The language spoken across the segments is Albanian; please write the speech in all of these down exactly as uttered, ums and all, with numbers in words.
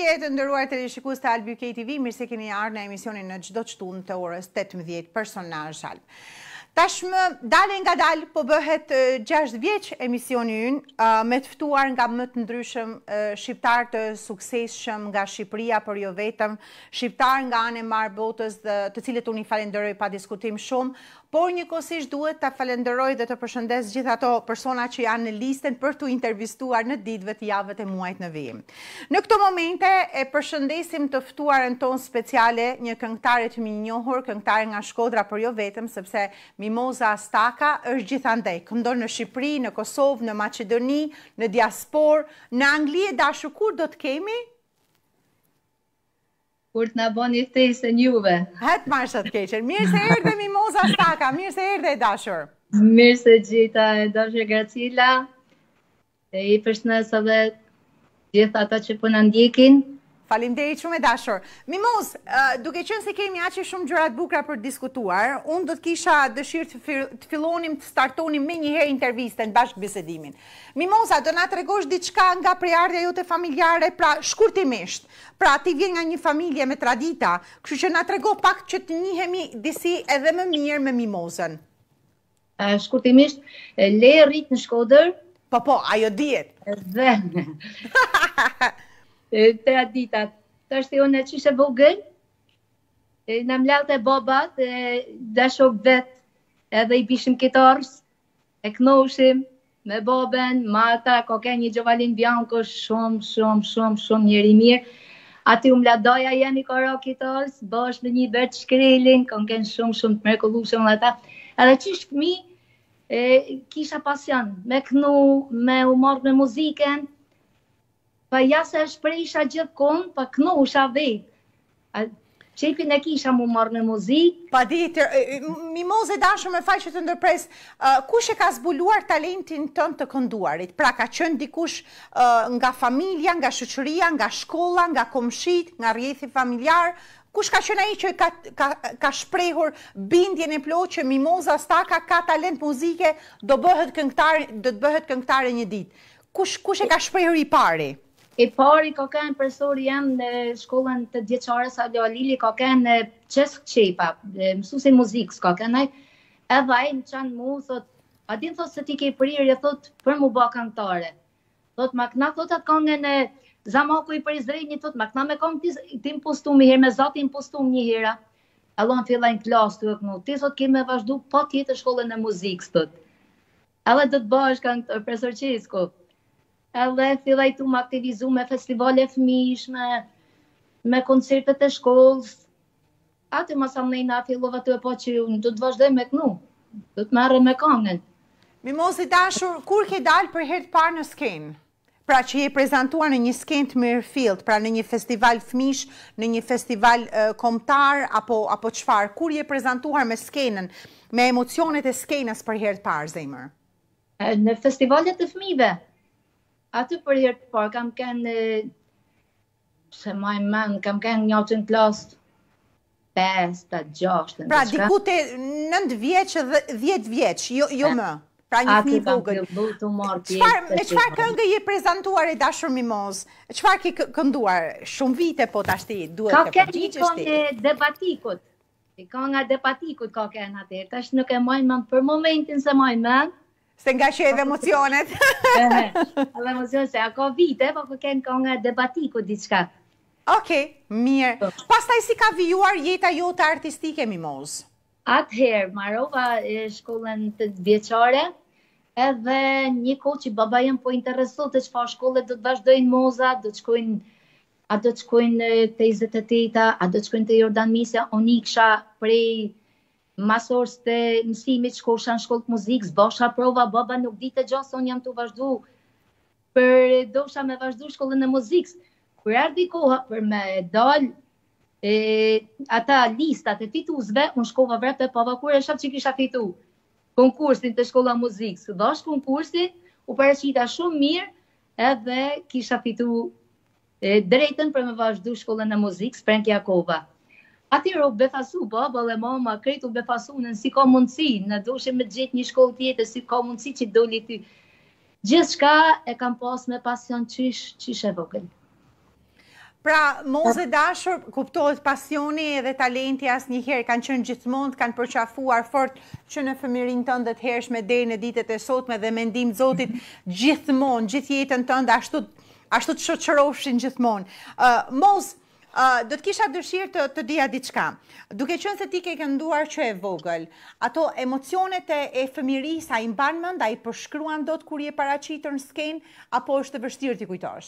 Përshëndetje të nderuar televizionistë të Albi K T V, mirë se keni ardhur në emisionin në çdo çtunë të orës tetëmbëdhjetë Personazh Alb. Tashmë dalë nga dalë po bëhet gjashtë vjeç emisioni ynë me të ftuar nga më të ndryshëm shqiptar të suksesshëm nga Shqipëria, por jo vetëm, shqiptar nga anë e marrë botës, të cilët unë i falenderoj pa diskutim shumë, por njëkohësisht duhet ta falenderoj dhe të përshëndes gjithë ato persona që janë në listën për t'u intervistuar në ditëve të javët e muajit në vijim. Në këto momente e përshëndesim të ftuarën tonë speciale, një këngëtare të mirënjohur, këngëtare nga Shkodra, por jo vetëm, sepse Mimoza Staka është gjithandej, këndon në Shqipëri, në Kosovë, në Maqedoni, në diasporë, në Angli e dashur, kur do të kemi? Kur të na boni ftesë juve. Het marrë të keqen. Mirë se erdhe Mimoza Staka, mirë se erdhe e dashur. Mirë se gjita e dashur Gracila. E i përshëndes edhe gjithë ata që po na ndjekin. Faleminderit shumë e dashur. Mimoz, uh, duke qenë se kemi aq shumë gjëra të bukura për të diskutuar, unë do të kisha dëshirë të, të fillonim të startonim me një herë intervistën, bashkë bisedimin. Mimoza, do na tregosh diçka nga prejardhja jote familjare, pra shkurtimisht. Pra ti vjen nga një familje me tradita, kështu që na trego pak që të njihemi disi edhe më mirë me Mimozën. Uh, shkurtimisht, le rrit në Shkodër. Po po, ajo dihet. Dhe traditat. Të është e unë që ishe vogël, në mlatë e bobat, dhe shok vetë, edhe i bishim kitarës, e knoshim me boben, Marta, koke një Gjovalin Bianco, shumë, shumë, shumë, shumë njëri mirë. Ati u mladoja jemi kara kitarës, bashkë me një bërë të shkrelin, koken shumë, shumë të mrekullushëm dhe ta. Edhe që shkëmi, kisha pasion me knu, me u marrë me muziken, pa jasë e shprejsha gjithë konë, pa knusha vetë. Qepin e kisha mu marrë me muzikë. Pa ditër, Mimoze dashur me faqe të ndërpres, uh, kush e ka zbuluar talentin tënd të kënduarit? Pra ka qenë dikush uh, nga familja, nga shoqëria, nga shkolla, nga komshit, nga rjethi familjar? Kush ka qenë ai që ka, ka, ka shprehur bindjen e plotë që Mimoza Staka ka talent muzike, do bëhet këngëtare, do të bëhet këngëtare një ditë? Kush, kush e ka shprehur i pari? E pari ka kënë profesori jam në shkollën të djeqarës Alo Alili, ka kënë Qesk Qepa, mësuesi muzikës ka kënë, edhe ai më qanë mu, thot, a din thot se ti ke prirje, thot, për mu ba këngëtare. Thot, ma këna, thot, atë këngën e Zamaku i për Izrejni, thot, ma këna me këngë ti më postum një herë, me zati më postum një hera. Allon filla në klasë të kënu, ti thot, ke me vazhdu pa tjetë shkollën e muzikës, thot. Edhe do të bësh këngë profesor Qesko. Edhe fillaj tu më aktivizu me festivale fëmish, me, me koncertet e shkollës. Ate ma sa mnejna fillova të e po që unë do të vazhdoj me kënu, do të merre me këngën. Mimozi dashur, kur ke dalë për herë të parë në skenë? Pra që je prezentuar në një skenë të Mirfield, pra në një festival fëmish, në një festival uh, kombëtar, apo, apo qëfar? Kur je prezentuar me skenën, me emocionet e skenës për herë të parë, zemër? Në festivalet e fëmive. Aty për herë të parë, kam kënë, se maj men, kam kënë një atë në klasë, pesta, gjashtë. Pra, diku të nëndë vjeqë dhe dhjetë vjeqë, jo, jo më. Pra një fëmijë vogël. Me çfarë këngë je prezantuar e dashur Mimoz? Çfarë ke kënduar? Shumë vite po tashti, duhet të përgjigjesh ti. Ka kënë një këngë debatikut. Kënga debatikut ka kënë atër. Tash nuk e majnë men për momentin se majnë men. Se nga që edhe emocionet. Edhe emocionet, se a ka vite, po kënë kënga debatikut diçka. Okej, mirë. Pastaj si ka vijuar jeta jote artistike, Mimoz? Atëherë, marrova shkollën të vjeçare, edhe një kohë që baba jem po interesu të çfarë shkolle do të vazhdojnë Moza, do të shkojnë, a do të shkojnë te njëzet e teta, a do të shkojnë te Jordan Misja, unë iksha prej masorës të mësimit, shkosha në shkollë të muzikës, bosha prova, baba nuk dite gjasë, unë jam të vazhdu, për dosha me vazhdu shkollën e muzikës. Kur erdhi koha për me dalë, E, ata listat e fituzve, unë shkova vrepe, pava kur e shaf që kisha fitu konkursin të shkolla muzikës. Dhash konkursin, u paraqita shumë mirë, edhe kisha fitu e, drejten për me vazhdu shkollën e muzikës, Prenk Jakova. Atyre u befasu, baba dhe mama, kretu u befasu në si ka mundësi, në doshe me gjithë një shkollë tjetër, si ka mundësi që doli ty. Gjithë shka e kam pas me pasion qysh, qysh e vogël. Pra, mos e dashur, kuptohet pasioni edhe talenti asnjëherë kanë qenë gjithmonë, kanë përqafuar fort që në fëmirin tënde të hershme deri në ditët e sotme dhe me ndihmën e Zotit gjithmonë, gjithë jetën tënde ashtu ashtu të shoqërofshin gjithmonë. Uh, mos Uh, do të kisha dëshirë të, të dija diçka. Duke qenë se ti ke kënduar që e vogël, ato emocionet e, e fëmirisë a i mban mend, a i përshkruan dot kur je paraqitur në skenë, apo është të vështirë t'i kujtosh?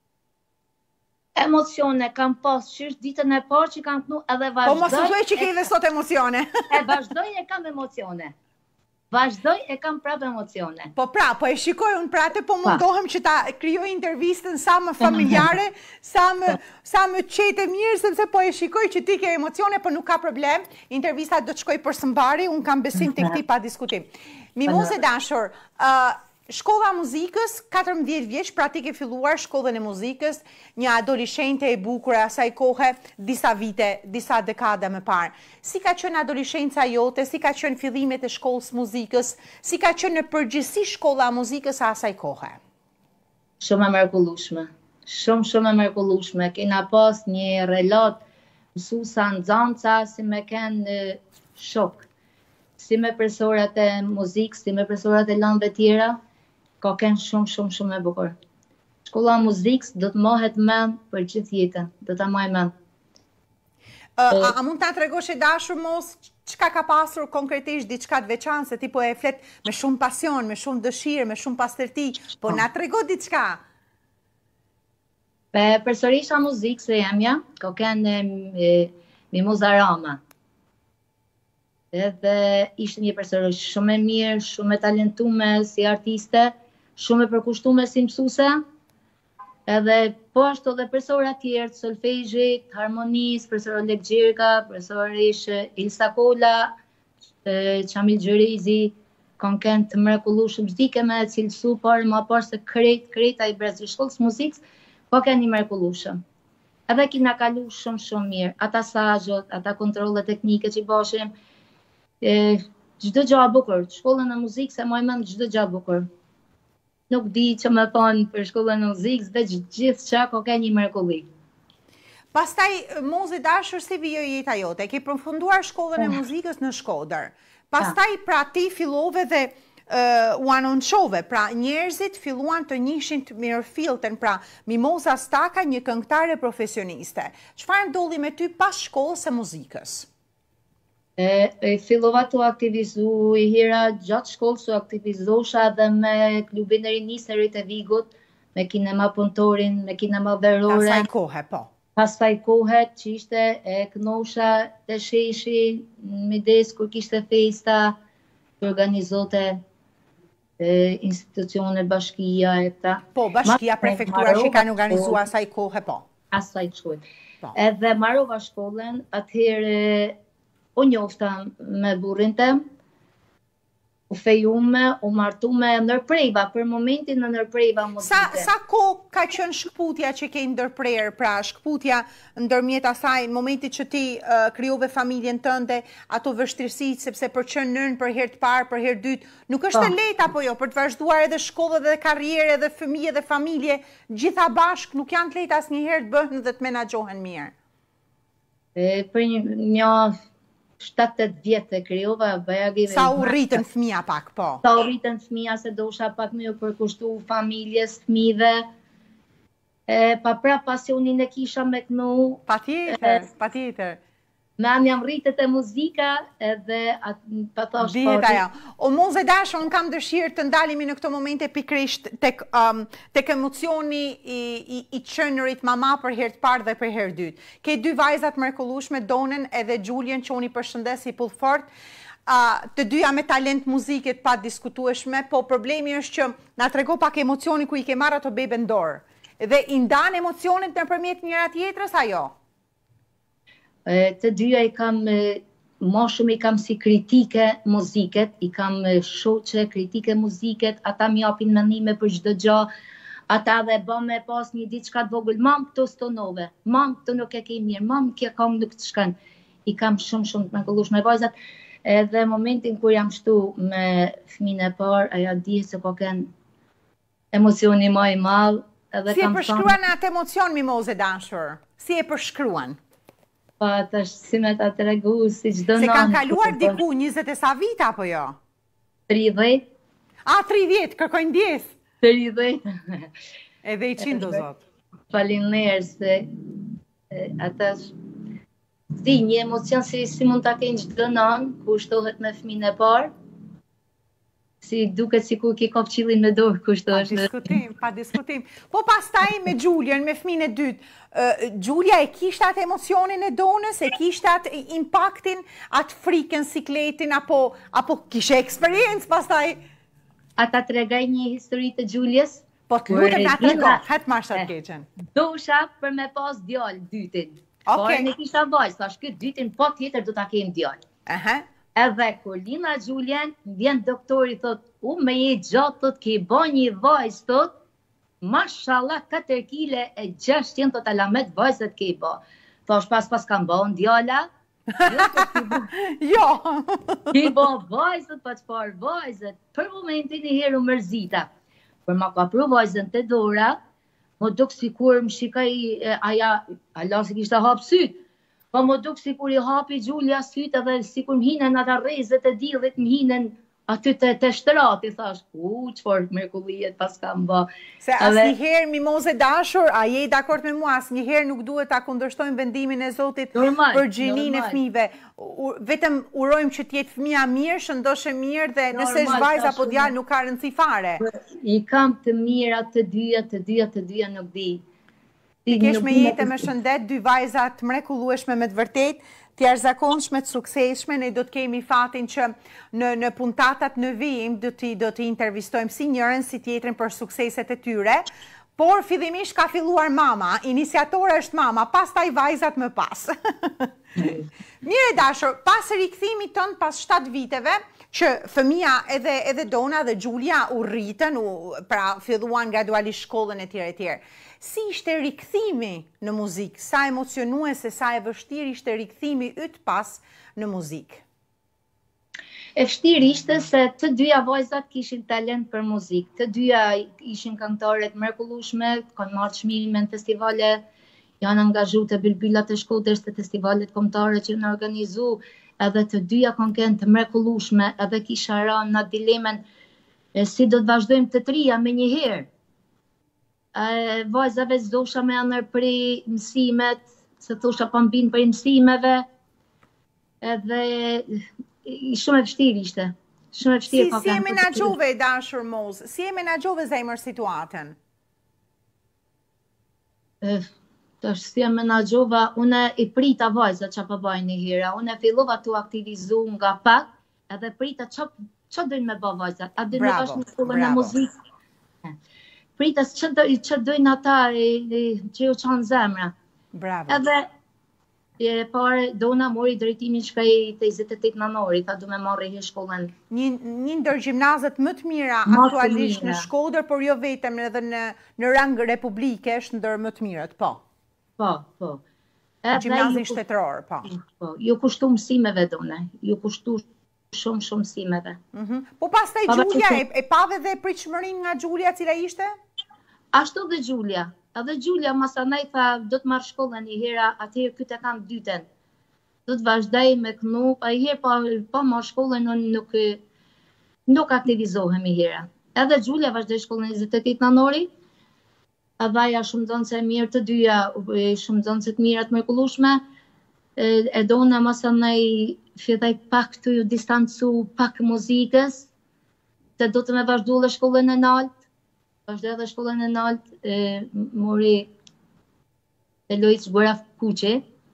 Emocione kam pas qysh ditën e parë që kam kënu edhe vazhdoj. Po mos u thuaj që ke edhe sot emocione. E vazhdoj e kam emocione. Vazhdoj e kam prapë emocione. Po pra, po e shikoj unë pra të po mundohem që ta kryoj intervistën sa më familjare, sa më, sa më qete mirë, sepse po e shikoj që ti ke emocione, po nuk ka problem. Intervista do të shkoj për së mbari, unë kam besim të këti pa diskutim. Mimoze dashur, uh, shkolla muzikës, katërmbëdhjetë vjeç, pra ti ke filluar shkollën e muzikës, një adoleshente e bukur e asaj kohe, disa vite, disa dekada më parë. Si ka qenë adoleshenca jote, si ka qenë fillimet e shkollës muzikës, si ka qenë në përgjithësi shkolla e muzikës e asaj kohe? Shumë e mrekullueshme. Shumë shumë e mrekullueshme. Kena pas një relat mësuesa nxanca si me kanë shok. Si me profesorat e muzikës, si me profesorat e lëndëve tjera, ka kënë shumë, shumë, shumë e bukur. Shkolla e muzikës do të mohet mend për gjithë jetën, do ta maj mend. Uh, a, a mund ta tregosh e dashur mos çka ka pasur konkretisht diçka të veçantë, se ti po e flet me shumë pasion, me shumë dëshirë, me shumë pastërti, po na trego diçka. Pe profesorisha muzikës e jemja, ka kënë Mimoza Rama. Edhe ishte një profesorish shumë e mirë, shumë e talentume si artiste, shumë e përkushtume si mësuese. Edhe po ashtu edhe profesorë tjerë të solfezhit, harmonisë, profesor Oleg Gjirka, profesorish Ilsa Kola, Çamil Xherizi, kanë kënë të mrekullueshëm, çdike me cilësu, por më pas se krejt, krejt ai brez i shkollës muzikës, po kanë një mrekullueshëm. Edhe kina kalu shumë shumë mirë, ata sajot, ata kontrole teknike që i bashim, çdo gjë e bukur, shkollën e muzikës e maj mend çdo gjë e bukur. Nuk di që më thonë për shkollën e muzikës, veç gjithë qa ko ka një mrekulli. Pastaj, Moze dashur, si vijoj jeta jote, ke përfunduar shkollën e muzikës në Shkodër. Pastaj, pra ti fillove dhe uh, u anonshove, pra njerëzit filluan të njihin të mirëfillten, pra Mimoza Staka, një këngëtare profesioniste. Çfarë ndodhi me ty pas shkollës së muzikës? E, e fillova të aktivizu i hira gjatë shkollës, u aktivizosha dhe me klubin e rinisë e rritë e Vigut, me kinema Puntorin, me kinema Verore. Pasaj kohe, po. Pasaj kohe që ishte e kënosha të sheshi, mides kur kishte festa, të organizote e, institucione, bashkia e ta. Po, bashkia, prefektura që kanë organizua asaj kohe, po. Asaj qoj. Po. Edhe marrova shkollën, atëherë u njofta me burrin tem, u fejume, u martume, ndërprejva, për momentin në ndërprejva muzike. Sa, sa ko ka qenë shkputja që ke ndërprerë, pra shkputja ndërmjet asaj, në momentit që ti uh, krijove familjen tënde, ato vështirësit, sepse për qenë nën për herë të parë, për herë dytë, nuk është e lehtë apo jo, për të vazhduar edhe shkollë dhe karrierë, edhe fëmijë dhe familje, gjitha bashk, nuk janë të lehtë asnjëherë të bëhen dhe të menaxhohen mirë. E, për një, një shtatë opt vjetë e kryova, bëja gjeve... Sa u rritën fëmija pak, po? Sa u rritën fëmija, se do usha pak me u përkushtu familjes, fëmive, pa pra pasionin e kisha me kënu... Pa tjetër, pa tjetër. Me anë jam rritët e muzika edhe pa thash Dihet ajo. O Moze dashur, unë kam dëshirë të ndalemi në këto momente pikrisht tek, um, tek emocioni i, i, i qënërit mama për herë të parë dhe për herë dytë. Ke dy vajzat mrekullueshme, Donën edhe Gjuljen, që unë i përshëndes i pull fort, uh, të dyja me talent muzikit pa diskutueshme, po problemi është që na trego pak emocioni ku i ke marrë ato bebe në dorë. Dhe i ndan emocionit nëpërmjet njëra tjetrës ajo? Të dyja i kam, ma shumë i kam si kritike muziket, i kam shoqe, kritike muziket, ata mi apin menime për çdo gjë, ata dhe bë me pas një diçka të vogël, mam këto stonove, mam këto nuk e ke mirë, mam kja kam nuk të shkën. I kam shumë shumë të mrekullueshme me vajzat, edhe momentin kur jam shtu me fëmin e parë, aja di se po ken emocioni më i madh, Si e përshkruan atë emocion, Mimoze dashur? Si e përshkruan? Po, tash si me ta tregu, si çdo Se nanë. kanë kaluar diku njëzet e sa vita, apo jo? tridhjetë. A, tridhjetë, kërkojnë ndjes? tridhjetë. Edhe i qindo, zot. Faleminderit se ata si një emocion si, si mund ta kenë çdo nanë ku shtohet me fëmijën e parë. Si duket sikur ke kopçillin me dorë kur shtohesh. Pa diskutim, pa diskutim. Po pastaj me Gjuljen, me fëmijën e dytë, Gjulja e kishte atë emocionin e donës, e kishte atë impaktin, atë frikën, sikletin, apo apo kishe eksperiencë pastaj? Ata tregoj një histori të Gjuljes. Po të lutem na trego, het marrë të keqen. Dosha për me pas djalë dytin. Por ne kisha vajzë, thash ky dytin po tjetër do ta kem djalë. Aha. Edhe kur lina Gjuljen, vjen doktori thot, u me je gjatë thot ke ba një vajzë thot, mashallah katër kile e gjashtëqind thot alamet vajzët ke ba. Thash pas pas kam ba unë djala. Jo. Ke ba vajzët, pa çfarë vajzët. Për momentin e herë u mërzita. Për ma ka pru vajzën të dora, më duk sikur më shikaj aja, ala se kishte hap syt. Po më duk sikur i hapi Gjulja syt edhe sikur më hinen ata rrezet e diellit, më hinen aty të, të shtrati, thash, u, çfarë mrekulliet pas kam bë. Se asnjëherë Mimoze dashur, a je dakord me mua, asnjëherë nuk duhet ta kundërshtojmë vendimin e Zotit për gjininë e fëmijëve. Vetëm urojmë që të jetë fëmia mirë, shëndoshë mirë dhe nëse është vajzë apo djalë nuk ka rëndësi fare. I kam të mira të dyja, të dyja, të dyja nuk di. Ti kesh me jetë me shëndet, dy vajza të mrekullueshme me të vërtet, të jashtëzakonshme, të suksesshme, ne do të kemi fatin që në në puntatat në vijim do të do të intervistojmë si njërin si tjetrin për sukseset e tyre, por fillimisht ka filluar mama, iniciatore është mama, pastaj vajzat më pas. Mirë dashur, pas rikthimit ton pas shtatë viteve, që fëmia edhe edhe Dona dhe Gjulja u rritën, u pra filluan gradualisht shkollën e tjerë e tjerë. Si ishte rikthimi në muzikë? Sa emocionuese, sa e vështirë ishte rikthimi yt pas në muzikë? E vështirë ishte se të dyja vajzat kishin talent për muzikë. Të dyja ishin këngëtare të mrekullueshme, kanë marrë çmime në festivale, janë angazhuar të Bilbylat e Shkodrës, të festivalet kombëtare që janë organizu, edhe të dyja kanë qenë të mrekullueshme, edhe kisha rënë në dilemen e si do të vazhdojmë të trija me një herë. Vajzave s'dosha me anër për mësimet, se thosha pa mbin për mësimeve, edhe shumë e vështirë ishte. Shumë e vështirë. Si, si e menaxhove dashur Moz? Si e menaxhove zemër situatën? Tash si e menaxhova, une i prita vajzat që pa bajnë një hira, une fillova të aktivizu nga pak, edhe prita që dojnë me ba vajzat, a dojnë me bashkë në shkollën e muzikë. Pritas që dojnë ata që ju qanë zemra. Bravo. Edhe e pare Dona mori drejtimin shka i të njëzet e tetë nënori, ta du me marrë i shkollën. Një ndër gjimnazët më të mira aktualisht në Shkodër, por jo vetëm edhe në rang republike është ndër më të mirët, po. Po, po. Gjimnazin shtetëror, po. Po, ju kushtu mësimeve Dona, ju kushtu shumë shumë mësimeve. Po pas taj Gjulja, e pave dhe pritshmërinë nga Gjulja cila ishte? Ashtu dhe Gjulja. Edhe Gjulja masanaj tha, do të marrë shkollën një hera, atëherë këtë kam dyten. Do të vazhdaj me kënu, a i herë pa marrë shkollën nuk, nuk aktivizohem i hera. Edhe Gjulja vazhdoj shkollën njëzet e tetë nënori, edhe aja shumë zonë se mirë të dyja, shumë zonë se të mirat mrekullueshme, e Dona masanaj fillaj pak të ju distancu pak muzikës, të do të me vazhdu dhe shkollën e naltë, vazhdo edhe shkollën e naltë, mori Eloic Guaraf Kuqe,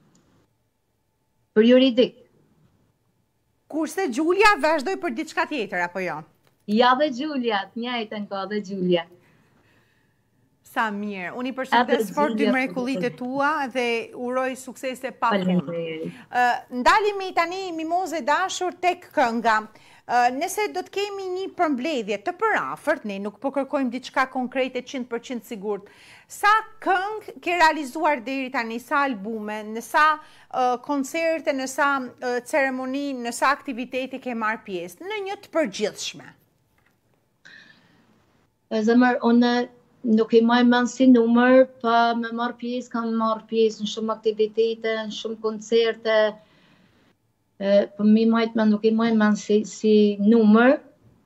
për juridik. Kurse Gjulja vazhdoj për diçka tjetër, apo jo? Ja dhe Gjulja, të njëjtën ka dhe Gjulja. Sa mirë. Unë i përshëndes fort dy mrekullitë tua dhe uroj suksese pa punë. Ndalemi tani Mimoze dashur tek kënga. Nëse do të kemi një përmbledhje të përafërt, ne nuk po kërkojmë diçka konkrete njëqind përqind sigurt. Sa këngë ke realizuar deri tani, sa albume, në sa koncerte, në sa ceremoni, në sa aktiviteti ke marrë pjesë, në një të përgjithshme? Zemër, unë nuk i maj men si numër, pa me marrë pjesë, kam marrë pjesë në shumë aktivitete, në shumë koncerte, për mi majtë men nuk i maj men si, si numër,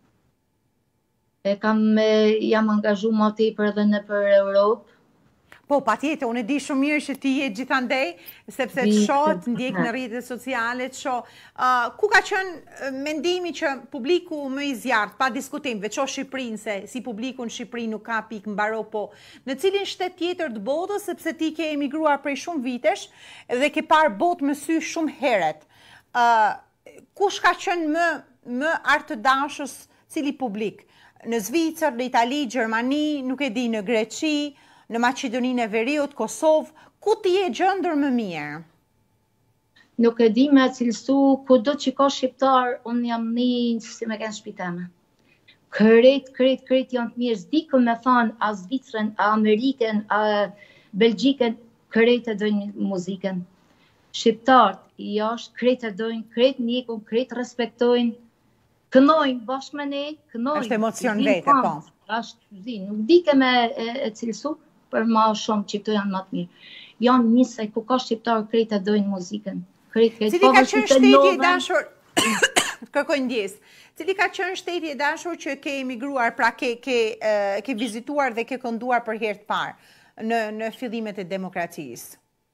e kam, jam angazhu ma tepër edhe në për Europë. Po, pa tjetë, unë e di shumë mirë që ti je gjithandej, sepse të shoh, të ndjek në rrjetet sociale, të shoh. Uh, ku ka qenë mendimi që publiku më i zjarrt, pa diskutim, veço Shqipërinë, se si publiku në Shqipëri nuk ka pikë mbaro, po në cilin shtet tjetër të botës, sepse ti ke emigruar prej shumë vitesh dhe ke parë botë me sy shumë herët. Uh, kush ka qenë më, më artëdashës, cili publik? Në Zvicër, në Itali, Gjermani, nuk e di, në Greqi, në Maqedoninë e Veriut, Kosovë, ku ti e gjëndër më mirë? Nuk e di me cilësu, ku do që ka shqiptar, unë jam një si me kënë shpiteme. Kërejt, kërejt, kërejt janë të mirë, zdi kë me thanë a Zvicrën, a Amerikën, a Belgjikën, kërejt e dojnë muzikën. Shqiptarët i ashtë, kërejt e dojnë, kërejt njekun, kërejt respektojnë, kënojnë bashkë me ne, kënojnë. Është emocion vete, po. Ashtë zi, nuk di ke me e, e cilësu, për ma shumë që këto janë më të mirë. Janë njësaj ku ka shqiptarë krejt e dojnë muzikën. Cili ka qenë shteti e dashur, kërkoj ndjes, cili ka qenë shteti e dashur që ke emigruar, pra ke, ke, uh, ke vizituar dhe ke kënduar për herë të parë në, në fillimet e demokracisë?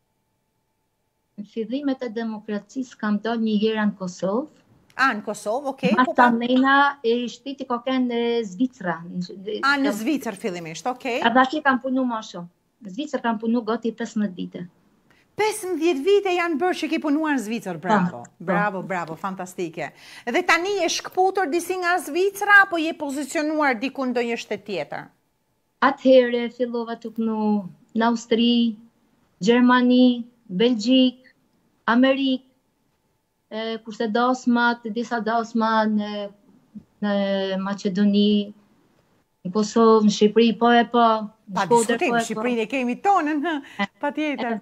Në fillimet e demokracisë kam dalë një herë në Kosovë. A, në Kosovë, okej. Okay. Marta Mena e shteti ka kënë në Zvicra. A, në Zvicër fillimisht, okej. Okay. Edhe atje kam punu ma shumë. Në Zvicër kam punu gati pesëmbëdhjetë vite. pesëmbëdhjetë vite janë bërë që ke punuar në Zvicër, bravo. Pa, bravo, bravo, fantastike. Dhe tani e shkëputur disi nga Zvicra, apo je pozicionuar diku në ndonjë shtet tjetër? Atëhere fillova të punu në Austri, Gjermani, Belgjik, Amerikë, kurse dasmat, disa dasma në, në Maqedoni, në Kosovë, në Shqipëri, po e po. Pa diskutim, Shqipërinë e kemi tonën, pa tjetër.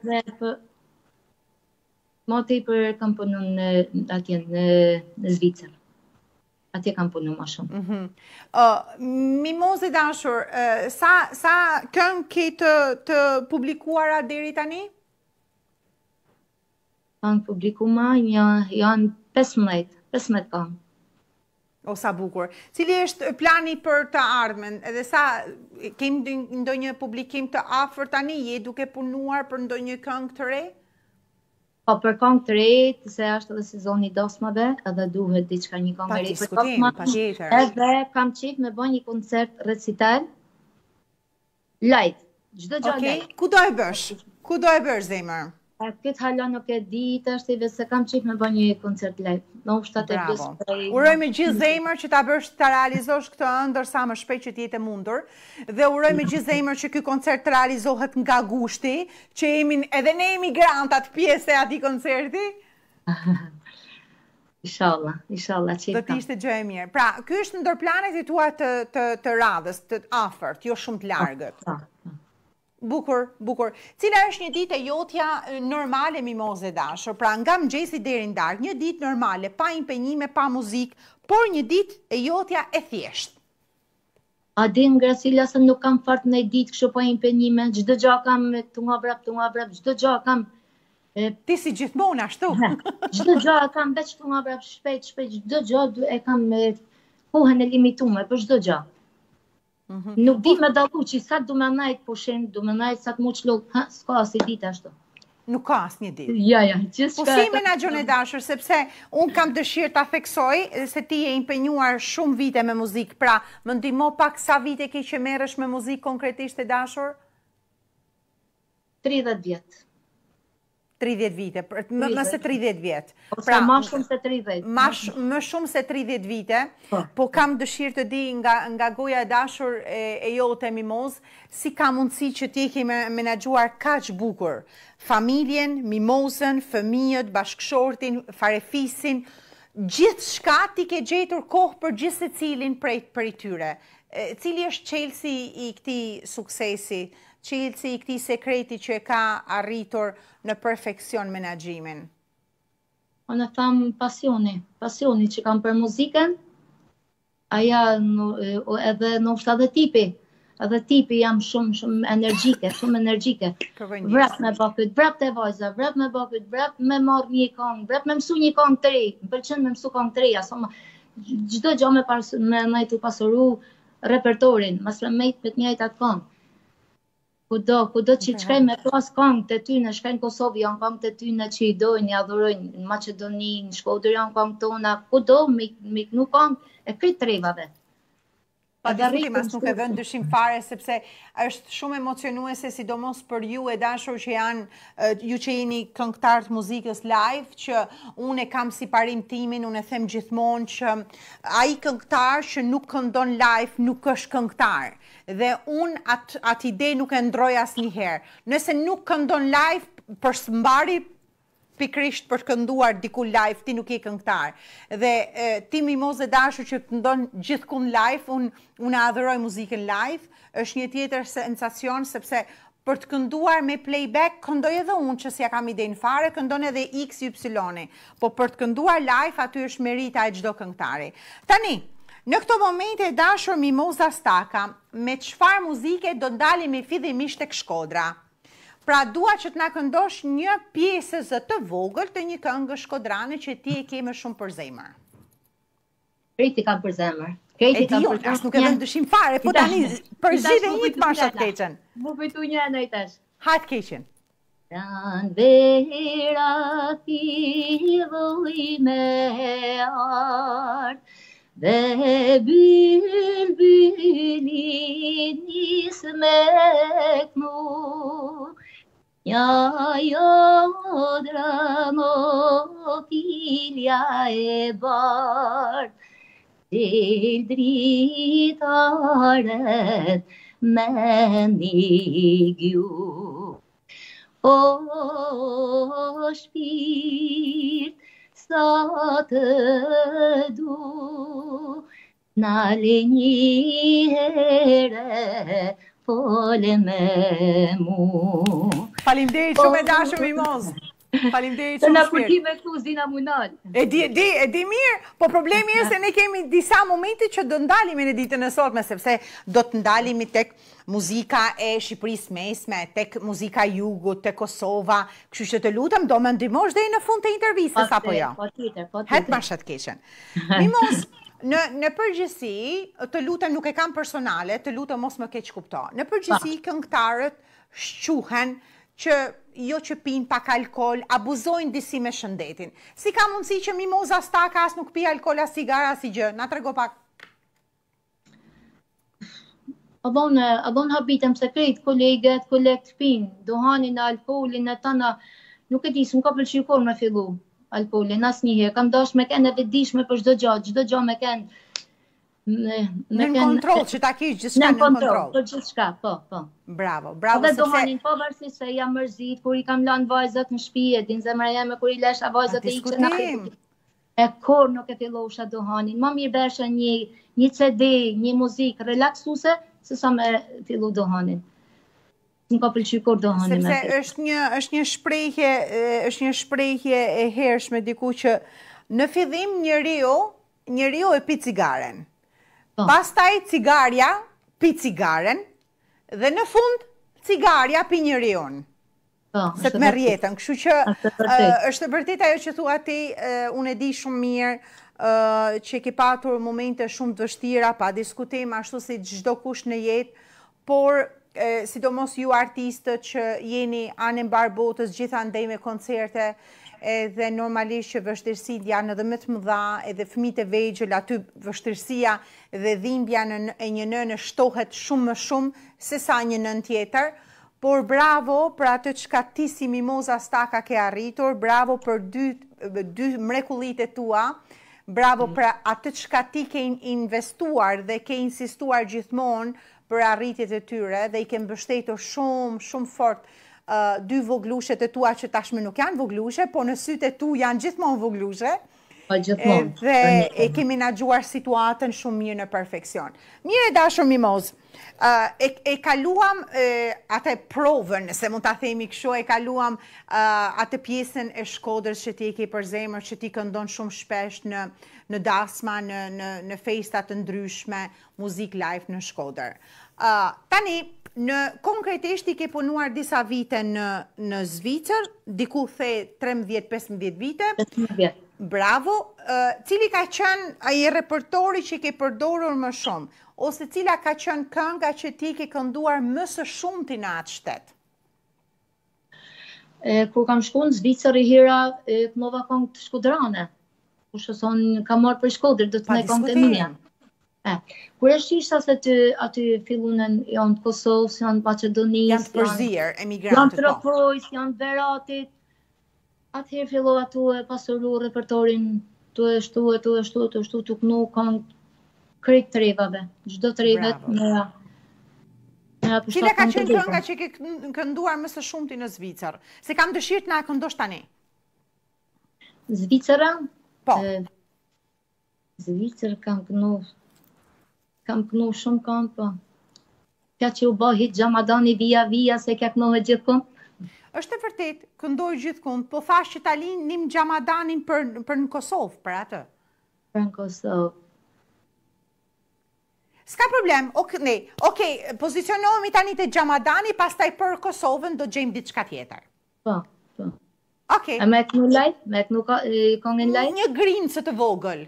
Ma tepër kam punu në atje në, në Zvicër. Atje kam punu ma shumë. Mm -hmm. uh, Mimoze dashur, uh, sa, sa këngë ke të, të publikuara deri tani? Kanë publikuma, janë pesëmbëdhjetë, pesëmbëdhjetë kanë. O, sa bukur. Cili është plani për të ardhmen? Edhe sa, kemi ndonjë publikim të afër tani? Je duke punuar për ndonjë këngë të re? Po, për këngë të re, se është edhe sezoni dasmave, edhe duhet diçka një këngë re për dasma. Pa tjetër. Edhe kam qef me bën një koncert recital live. Çdo gjë live. Ku do e bësh? Ku do e bësh, zemër? Këtë hala nuk e di, të është i vese kam qif me bën një koncert live. Në ushtat e Bravo. Uroj me gjithë zemër që ta bësh të realizosh këtë ëndër sa më shpejt që t'jetë mundur. Dhe uroj me gjithë zemër që ky koncert të realizohet nga gushti, që jemi edhe ne emigrantat pjesë e atij koncerti. Inshallah, inshallah. Do të ishte gjë e mirë. Pra, ky është ndër planet e tua të, të, të radhës, të afërt, jo shumë të largët. Bukur, bukur. Cila është një ditë e jotja normale, Mimoze dashur? Pra nga mëngjesi deri në darkë, një ditë normale, pa impenjime, pa muzikë, por një ditë e jotja e thjeshtë. A din Gracila se nuk kam fart në ditë kështu pa impenjime, çdo gjë kam tu nga vrap, tu nga vrap, çdo gjë kam. E, Ti si gjithmonë ashtu. Çdo gjë kam veç tu nga vrap, shpejt, shpejt, çdo gjë e kam me kohën e limituar për çdo gjë. Mm -hmm. Nuk di me dallu që sa du me najt pushin, du me najt sa të mu qlull, ha, s'ka as i ditë ashtu. Nuk ka as një ditë. Ja, ja, gjithë shka. Po si menaxhon e dashur, sepse unë kam dëshirë ta theksoj, se ti e impenjuar shumë vite me muzikë, pra më ndihmo pak sa vite ke që merresh me muzikë konkretisht e dashur? tridhjetë vjetë. tridhjetë vite, më, më se tridhjetë vjetë. Pra, ma shumë se tridhjetë. Ma sh, më shumë se tridhjetë vite, po, po kam dëshirë të di nga, nga goja e dashur e, e jote Mimoz, si ka mundësi që ti ke menaxhuar kaq bukur familjen, Mimozën, fëmijët, bashkëshortin, farefisin, gjithë shka ti ke gjetur kohë për gjithë se cilin prej, prej tyre. E, cili është qelsi i këti suksesi, qelsi i këti sekreti që e ka arritur në perfekcion menaxhimin? Unë tham pasioni, pasioni që kam për muzikën, aja edhe në ushtë edhe tipi, edhe tipi jam shumë shumë energjike, shumë energjike. Vrap me bë këtë, vrap te vajza, vrap me bë këtë, vrap me marr një këngë, vrap me mësu një këngë të re. Më pëlqen me mësu këngë të reja, sa çdo gjë me pas me me të pasuru repertorin, mos me me të njëjtat këngë. Kudo, kudo që të shkojnë me pas këngë të ty në shkojnë Kosovë, janë këngë të ty në që i dojnë, i adhurojnë, në Maqedoni, në Shkodër janë këngë tona, kudo, me kënu këngë e këtë trevave. Pa diskutim, as nuk e vënë dyshim fare, sepse është shumë emocionuese, sidomos për ju e dashur që janë, ju që jeni këngëtar të muzikës live, që unë e kam si parim timin, unë e them gjithmonë që ai këngëtar që nuk këndon live nuk është këngëtar. Dhe unë atë at ide nuk e ndroj asnjëherë. Nëse nuk këndon live, për së pikrisht për të kënduar diku live, ti nuk je këngëtar. Dhe e, ti Mimoze dashur që këndon gjithkund live, unë un adhuroj muzikën live, është një tjetër sensacion, sepse për të kënduar me playback, këndoj edhe unë që si ja kam idenë fare, këndon edhe X Y, po për të kënduar live, aty është merita e çdo këngëtari. Tani, në këto momente e dashur Mimoza Staka, me çfarë muzike do ndalemi fillimisht tek Shkodra? Pra dua që të na këndosh një pjesë të vogël të një këngë shkodrane që ti e ke më shumë për zemër. Krejti kam për zemër. E di unë, as nuk e vend dyshim fare, po tani përgjithë një të masha të keqen. Mu kujtu një në i tash. Ha të keqen. Pran vera filli me art, dhe bylbyli nis me knu. Ja jodra mo filja e bart, til dritaret menig ju. O shpirt, sa të du, nale një here, fole me mu. Faleminderit shumë e dashur Mimoz. Faleminderit shumë shpirt. Të na shpirt. përti me këtu zina munal. E di, e di, e di mirë, po problemi është se ne kemi disa momente që do ndalimi në ditën e sotme, sepse do të ndalimi tek muzika e Shqipërisë mesme, tek muzika jugut, tek Kosova, kështu që të lutem do më ndihmosh deri në fund të intervistës apo jo? Po tjetër, po tjetër. Het masha të keqen. Mimoz, Në, në përgjithësi, të lutem nuk e kam personale, të lutem mos më keq kupto. Në përgjithësi, këngëtarët shquhen që jo që pinë pak alkohol, abuzojnë disi me shëndetin. Si ka mundësi që Mimoza Staka as nuk pi alkohol, as sigara, as i gjë? Na trego pak. Abon, abon habitem sekret, kolegët, kolegët pinë, duhanin e alkoholin e tana, nuk e di, s'm ka pëlqyer kur me fillu. Alkoholin, as njëherë, kam dash me kenë e vedishme për çdo gjë, çdo gjë me kenë në kontroll, që ta kish gjithçka në kontroll. Për gjithçka, po, po. Bravo, bravo. Edhe dohanin, pavarësisht se jam mërzit, kur i kam lënë vajzat në shtëpi, e din zemra jeme kur i lesha vajzat e ikën në e kur nuk e fillosha dohanin. Më mirë besha një një C D, një muzikë relaksuese, se sa me fillu dohanin. Nuk ka pëlqyer kur dohanin. Sepse është një është një shprehje, është një shprehje e hershme diku që në fillim njeriu, njeriu e pi cigaren. Po. Pastaj cigarja pi cigaren dhe në fund cigarja pi njeriun. Po. Se të merr jetën. Kështu që është e vërtetë ajo që thua ti, unë e di shumë mirë që ke patur momente shumë të vështira, pa diskutim ashtu si çdo kush në jetë, por E, sidomos ju artistët që jeni anë mbar botës gjithandej me koncerte, edhe normalisht që vështirësitë janë edhe më të mëdha, edhe fëmijët e vegjël aty vështirësia dhe dhimbja në e një nënë shtohet shumë më shumë se sa një nën tjetër. Por bravo për atë çka ti si Mimoza Staka ke arritur, bravo për dy dy mrekullitë tua. Bravo mm. për atë çka ti ke investuar dhe ke insistuar gjithmonë për arritjet e tyre dhe i ke mbështetur shumë, shumë fort uh, dy voglushet e tua që tashme nuk janë voglushe, po në sytë e tu janë gjithmonë voglushe. Po gjithmonë. Dhe e ke menaxhuar situatën shumë mirë në perfeksion. Mirë dashur Mimoz, uh, e, e kaluam uh, atë provën, se mund ta themi kështu, e kaluam uh, atë pjesën e Shkodrës që ti e ke për zemër, që ti këndon shumë shpesh në në dasma, në, në, në festa të ndryshme, muzik live në Shkodër. Uh, tani, në konkretisht i ke punuar disa vite në, në Zvicër, diku the tremëdhjetë pesëmbëdhjetë vite. pesëmbëdhjetë. Bravo. Uh, cili ka qenë ai repertori që ke përdorur më shumë? Ose cila ka qenë kënga që ti ke kënduar më së shumti në atë shtet? E, kur kam shku në Zvicër i hira, e, kënova këngë të Shkodrane. Kur shëson ka marrë për Shkodër, do të ne këngë të mija. E, kur e shisha se të aty fillunën janë të Kosovës, janë të Macedonisë, Janë të përzirë, emigrantët. janë të Rofojës, janë të Beratit. Atëherë fillova tu e pasuru repertorin, tu e shtu, e tu e shtu, tu e shtu, tu kënu këngë krejt të revave. Çdo të revet në Cila ka qenë kënga që ke kënduar më së shumti në Zvicër? Se kam dëshirë të na këndosh tani. Zvicëra? Po. Zvicër kam kënu, kam kënu shumë këngë, po. Kja që u bëhit Gjamadani via via, se kja kënohet gjithkund. Është e vërtet, këndoj gjithkund, po thash që ta linim Gjamadanin për, për në Kosovë, për atë? Për në Kosovë. S'ka problem, ok, ne, ok, pozicionohemi tani të Gjamadani, pastaj për Kosovën do gjejmë diçka tjetër. Po, po. Ok. A me kënu live? Me kënu këngën live? Një grinë së të vogël.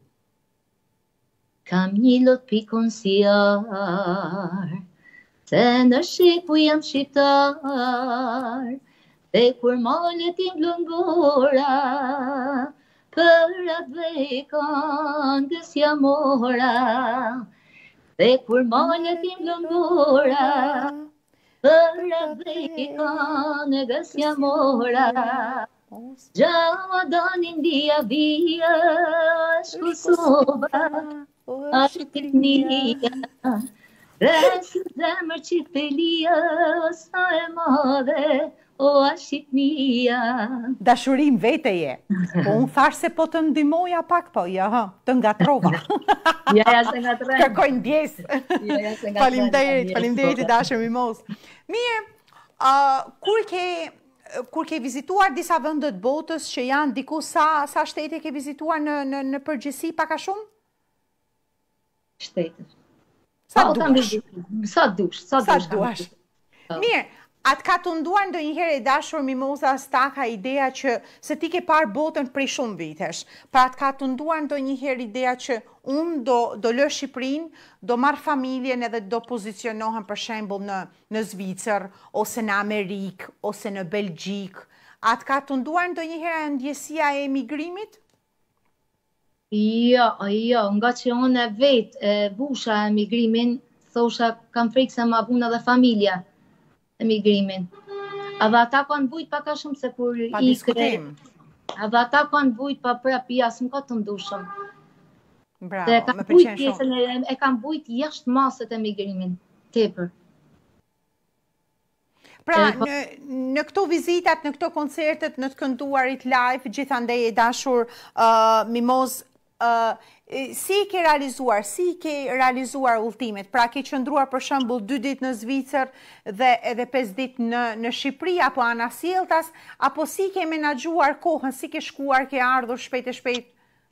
Kam një lot pikon si arë, se në Shqipu jam shqiptar, dhe kur malet i mblëngora, për atë dhe këngës jam ora, dhe kur malet i mblëngora, për atë dhe këngës jam ora, Gjamadanin via via, është Kosova, është Shqipnia, dhe së zemër që të lia, sa e madhe, o a Shqipnia. Dashurim vete je, po unë thash se po të ndimoja pak, po ja, të ngatrova. Ja, ja, se ngatrova. Kërkoj ndjes. Ja, ja, se ngatrova. Faleminderit, faleminderit i dashur Mimos. Mirë, kur ke kur ke vizituar disa vende të botës që janë diku sa sa shtete ke vizituar në në në përgjithësi pak a shumë? Shtete. Sa dush? Sa dush, sa dush. Mirë, atë ka të nduar ndonjëherë e dashur Mimoza Staka ideja që se ti ke parë botën prej shumë vitesh. Pra atë ka të nduar ndonjëherë ideja që unë do do lë Shqipërinë, do marr familjen edhe do pozicionohem për shembull në në Zvicër ose në Amerikë ose në Belgjik. Atë ka të nduar ndonjëherë ndjesia e emigrimit? Jo, jo, nga që unë e vetë e busha emigrimin, thosha kam frikë se ma vuna dhe familja emigrimin. Edhe ata kanë bujt pak a shumë se kur i Pa diskutim. Edhe ata kanë bujt pa prapi asë më ka të ndushëm. Bravo, Se më kam bujt pëlqen pjesën shumë. e, e kam bujt jashtë masët emigrimin, tepër. Pra, në, në këto vizitat, në këto koncertet, në të kënduarit live, gjithandej e dashur uh, Mimoz, uh, si ke realizuar, si ke realizuar ultimet? Pra, ke qëndruar për shembull dy ditë në Zvicër dhe edhe pesë ditë në, në Shqipëri, apo anasjelltas, apo si ke menaxhuar kohën, si ke shkuar, ke ardhur shpejt e shpejt?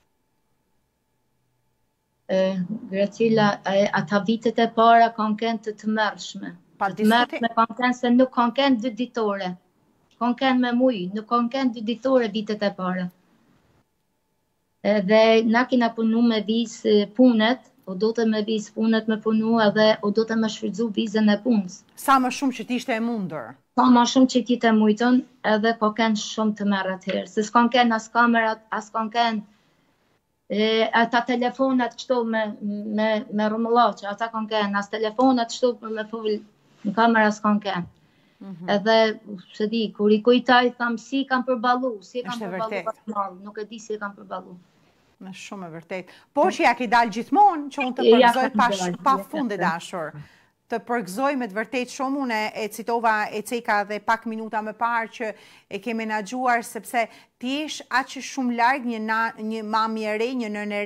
Gracila, ata vitet e para kanë kënë të të mërshme. Pa Të mërshme kanë kënë se nuk kanë kënë dy ditore. Kanë kënë me mujë, nuk kanë kënë dy ditore vitet e para. Dhe na kina punu me vizë punet, o do të me vizë punet me punu edhe o do të me shfrytzu vizën e punës. Sa më shumë që t'ishte e mundur? Sa më shumë që t'ishte e mujtën edhe ka kënë shumë të mërë atëherë. Se s'kan kënë as kamerat, as kan kënë E, ata telefonat qëto me, me, me rëmëllaqë, ata kanë kënë, as telefonat qëto me full në kamera s'kan kënë. Mm -hmm. Edhe, se di, kur i kujtaj, tham, si kam përbalu, si kam përbalu pas malë, nuk e di si kam përbalu. Në shumë e vërtet. Por që ja ki dalë gjithmonë, që unë të përgëzoj pa, pa fund e dashur. Të përgëzoj me të vërtet shumë, unë e citova e ceka dhe pak minuta më parë që e ke menaxhuar sepse ti ish aq shumë larg një, një mami e re, një nënë e re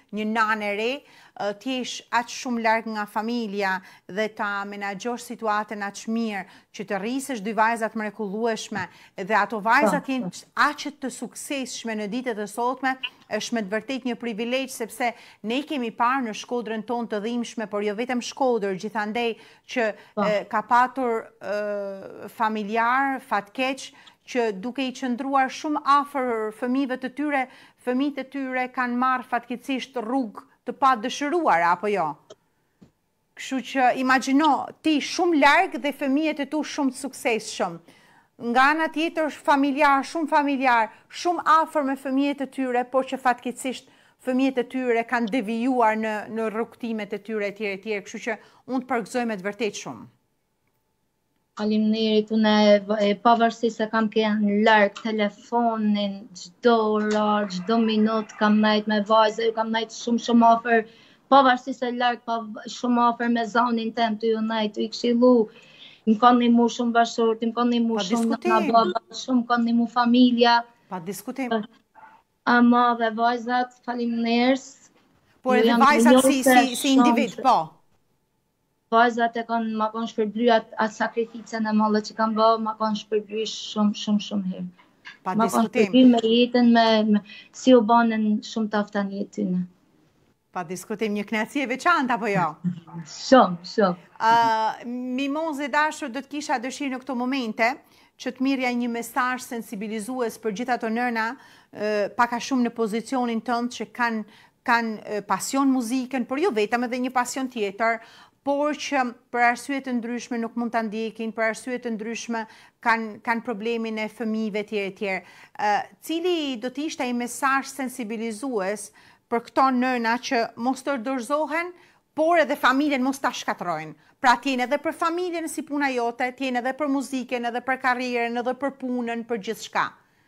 një nanë e re, t'jesh aq shumë larg nga familja dhe ta menaxhosh situatën aq mirë që të rrisësh dy vajza të mrekullueshme dhe ato vajzat jenë aq të suksesshme në ditët e sotme, është me të vërtet një privilegj sepse ne kemi parë në Shkodrën tonë të dhimbshme, por jo vetëm Shkodër, gjithandej që e, ka patur e, familjar fatkeq që duke i qëndruar shumë afër fëmijëve të tyre, fëmijët e tyre kanë marrë fatkeqësisht rrugë të pa dëshiruar, apo jo? Kështu që imagjino ti shumë larg dhe fëmijët e tu shumë të suksesshëm. Nga ana tjetër familjar, shumë familjar, shumë afër me fëmijët e tyre, por që fatkeqësisht fëmijët e tyre kanë devijuar në në rrugtimet e tyre etj etj, kështu që unë të përgëzoj me të vërtet shumë. Faleminderit, unë pavarësisht se kam kënë larg telefonin, çdo orar, çdo minutë kam nejt me vajzë, kam nejt shumë shumë afër, pavarësisht se larg, pa, shumë afër me zonin tem të ju nejt, të i këshillu, më kanë ndihmu shumë bashkëshort, më kanë ndihmu shumë nga baba, shumë kanë ndihmu familja. Pa diskutim. Ama dhe vajzat, faleminderit. Por edhe vajzat si, si, si individ, po. Vajzat e kanë, ma kanë shpërbly atë at sakrificën e madhe që kanë bërë, ma kanë shpërbly shumë, shumë, shumë herë. Pa ma diskutim. kanë shpërbly me jetën, me, me si u banën shumë të aftan jetëne. Pa diskutim, një kënaqësi e veçantë apo jo? Shumë, shumë. Uh, Mimozë e dashur, do të kisha dëshirë në këto momente që të mirja një mesazh sensibilizues për gjithë ato nëna, uh, pak a shumë në pozicionin tënd që kanë kanë uh, pasion muzikën, por jo vetëm edhe një pasion tjetër, por që për arsye të ndryshme nuk mund ta ndjekin, për arsye të ndryshme kanë kanë problemin e fëmijëve etj etj. Uh, cili do të ishte ai mesazh sensibilizues për këto nëna që mos të dorëzohen, por edhe familjen mos ta shkatrojnë. Pra t'jen edhe për familjen si puna jote, t'jen edhe për muzikën, edhe për karrierën, edhe për punën, për gjithçka.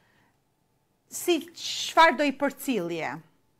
Si çfarë do i përcjellje?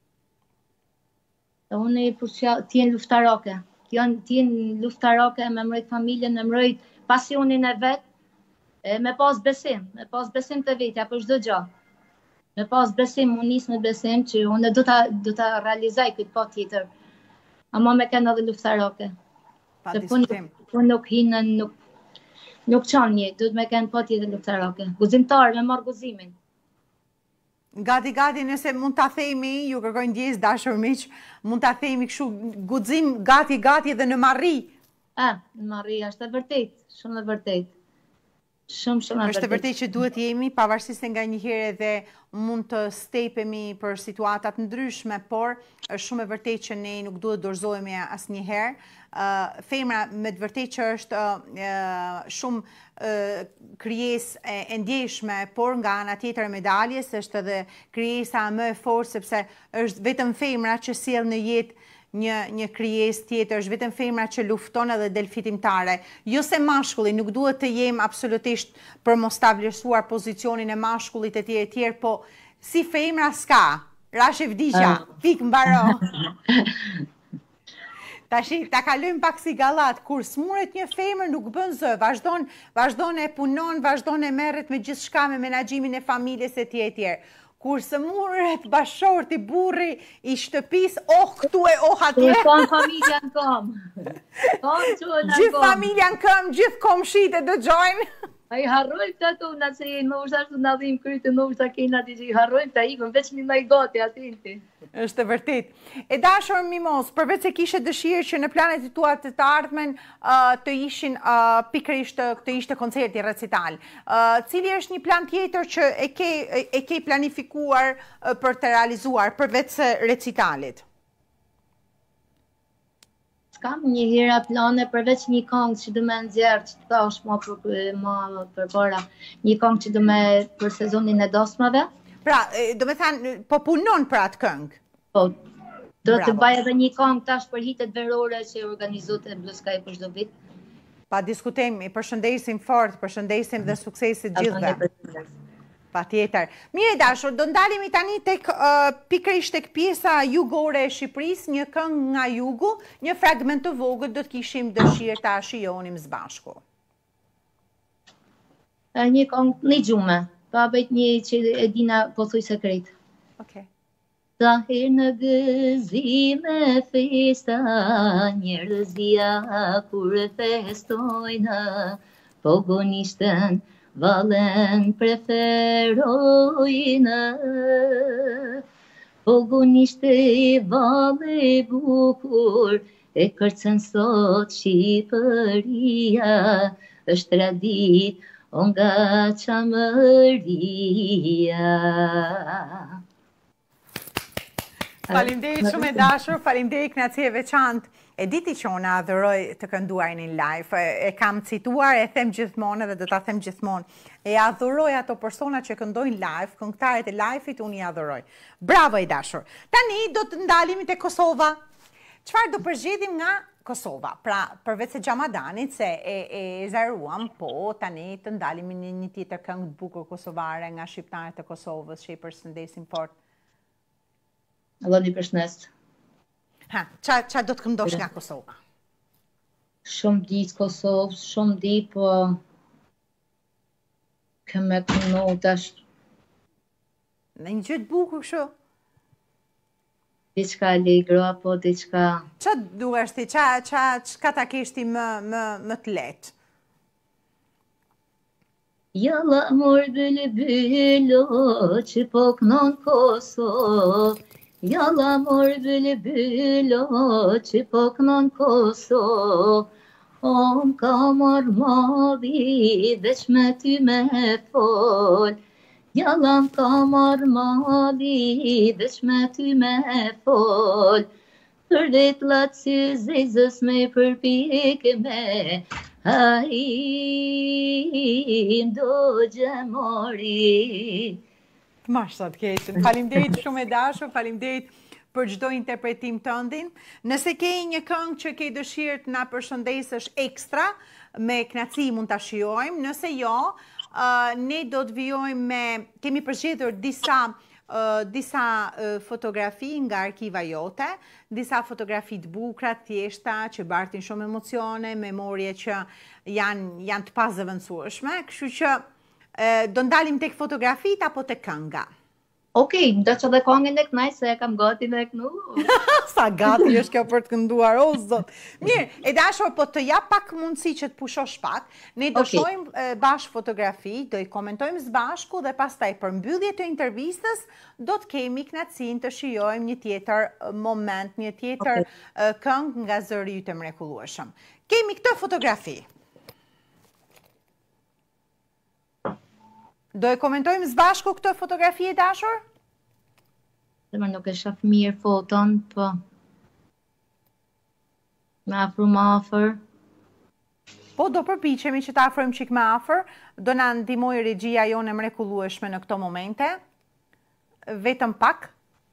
Unë i përcjell t'jen luftarake. T'jen luftarake me mbrojt familjen, me mbrojt pasionin e vet, me pas besim, me pas besim të vetja për çdo gjë. Me pas besim, unë nis me besim që unë do ta do ta realizoj këtë pa tjetër. Ama me kanë edhe luftarake. Pa Se diskutim. Unë nuk hinën, nuk nuk çon një, duhet me kanë pa tjetër luftarake. Guzimtar me marr guzimin. Gati gati nëse mund ta themi, ju kërkoj ndjes dashur miq, mund ta themi kështu guxim gati gati edhe në marri. Ah, në marri është e vërtet, shumë e vërtet. Shumë shumë e vërtet. Është e vërtet që duhet jemi, pavarësisht se nganjëherë edhe mund të stepemi për situata të ndryshme, por është shumë e vërtet që ne nuk duhet dorëzohemi asnjëherë. Uh, femra me të vërtet që është uh, shumë uh, krijesë e, e ndjeshme, por nga ana tjetër e medaljes është edhe krijesa më e fortë sepse është vetëm femra që sjell në jetë një një krijesë tjetër, është vetëm femra që lufton edhe del fitimtare. Jo se mashkulli, nuk duhet të jem absolutisht për mos ta vlerësuar pozicionin e mashkullit etj etj, po si femra s'ka, rash e vdiqja, pik mbaro. Tashi, ta kalojmë pak si gallat, kur smuret një femër nuk bën zë, vazhdon, vazhdon e punon, vazhdon e merret me gjithçka, me menaxhimin e familjes etj etj. Kur smuret bashorti, burri i shtëpisë, oh këtu e oh atje. Ton familja në kom. Gjithë familja në kom, gjithë komshit e dëgjojnë. A i harrojnë të ato, nga që në është ashtu në adhim krytë, në është a kena të që i harrojnë të ikon, veç një nëj gati atinti. Është e vërtet. E dashur Mimos, përveç se kishe dëshirë që në planet e tua të të ardhmen të ishin pikërisht të ishte koncerti recital. Cili është një plan tjetër që e ke, e ke planifikuar për të realizuar përveç se recitalit? Kam një hera plane përveç një këngë që do me nxjerrë, që të është ma për, ma për para, një këngë që do me për sezonin e dosmave. Pra, do me thanë, po punon për atë këngë? Po, do të baj edhe një këngë tash për hitet verore që organizohet e Blue Sky për çdo vit. Pa diskutim, i përshëndesim fort, përshëndesim dhe suksesit gjithve. Pa tjetër. Mire dashur, do ndalemi tani tek uh, pikërisht tek pjesa jugore e Shqipërisë, një këngë nga jugu, një fragment të vogël do të kishim dëshirë ta shijonim së bashku. Një këngë, një gjume, pa bëjt një që e dina po thuj sekret. Okej. Sa her në gëzime festa, njerëzia kur festojnë, pogonishten valen preferojnë. Pogonishte vale bukur, e kërcen sot Shqipëria, është tradit o nga qamëria. Faleminderit shumë e dashur, faleminderit Knaçi e veçantë. E diti që unë adhuroj të kënduar në live, e kam cituar, e them gjithmonë dhe do ta them gjithmonë. E adhuroj ato persona që këndojnë live, këngëtarët e live-it unë i adhuroj. Bravo e dashur. Tani do të ndalemi te Kosova. Çfarë do përzgjedhim nga Kosova? Pra, përveç se Xhamadanit se e e zaruam, po tani të ndalemi në një tjetër këngë të bukur kosovare nga shqiptarët e Kosovës, që i përshëndesim fort. Allah një përshnes. Ha, qa, qa do të këndosh nga Kosova? Shumë ditë Kosovë, shumë ditë, po këmë e këndo tash. Në një gjë të bukur kështu. Diçka allegro, apo diçka... Qa duhesh ti, qa, qa, qka ta kishti më, më, më të letë? Jalla mor bülbülo, që po kënon Kosovë. Jalla mor bülbülo, që po kënon Kosovë. Om ka marr mali, veç me ty me fol. Jalla ka marr mali, veç me ty me fol. Për dit latë si zezës me përpike me, hajim do gjemori. Marë sa të keqen. Faleminderit shumë e dashur, faleminderit për çdo interpretim tëndin. Nëse ke një këngë që ke dëshirë të na përshëndesësh ekstra, me kënaqësi mund ta shijojmë. Nëse jo, uh, ne do të vijojmë me kemi përzgjedhur disa uh, disa uh, fotografi nga arkiva jote, disa fotografi të bukura, të thjeshta, që bartin shumë emocione, memorje që janë janë të pazëvendësueshme, kështu që uh, do ndalim tek fotografitë apo tek kënga. Okej, do që dhe kongën e kënaj, se e kam gati dhe kënu. Sa gati është kjo për të kënduar, o zot. Mirë, e dashur, po të jap pak mundësi që të pushosh pak. Ne do Okay. shohim bashkë fotografi, do i komentojmë së bashku dhe pastaj për mbyllje të intervistës do të kemi kënaqësinë të shijojmë një tjetër moment, një tjetër Okay. këngë nga zëri yt e mrekullueshëm. Kemi këtë fotografi. Do e komentojmë së bashku këtë fotografi e dashur? Dhe më nuk e shaf mirë foton, po... Me afru më afer. Po, do përpiqemi që të afrojmë qik më afër, do na ndihmoj regjia jone mrekullueshme në këto momente. Vetëm pak.